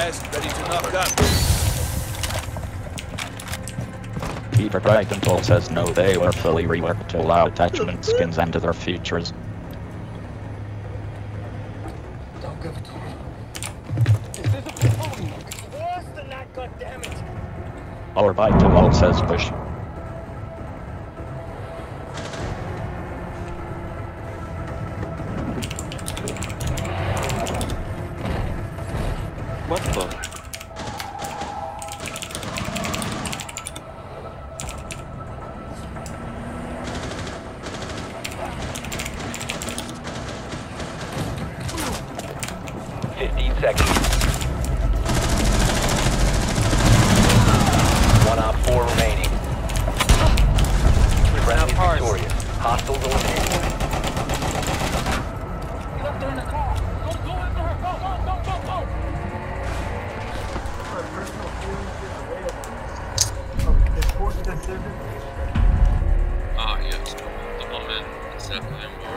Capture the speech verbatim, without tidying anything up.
guys. Ready to knock up. Peter Dragontoll says no, they were fully reworked to allow attachment skins into their features. Don't give it to me. This is a plutonium. It's worse than that, goddammit. Our Vitamol says push. What the? Fifteen seconds. One op four remaining. Friendly victorious. Hostiles eliminated. You left her in the car. Go, go after her. Go, go, go, go, go. My personal feelings get in the way of important decisions. Ah, yes. The moment. It's definitely